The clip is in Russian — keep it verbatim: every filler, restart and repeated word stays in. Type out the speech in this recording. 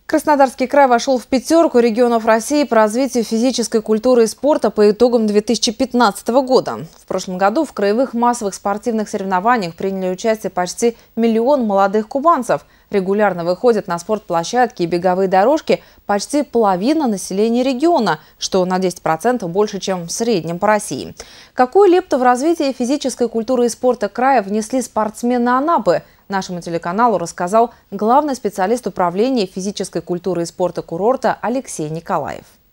Краснодарский край вошел в пятерку регионов России по развитию физической культуры и спорта по итогам две тысячи пятнадцатого года. В прошлом году в краевых массовых спортивных соревнованиях приняли участие почти миллион молодых кубанцев. Регулярно выходят на спортплощадки и беговые дорожки почти половина населения региона, что на десять процентов больше, чем в среднем по России. Какую лепту в развитие физической культуры и спорта края внесли спортсмены Анапы? Нашему телеканалу рассказал главный специалист управления физической культуры и спорта курорта Алексей Николаев.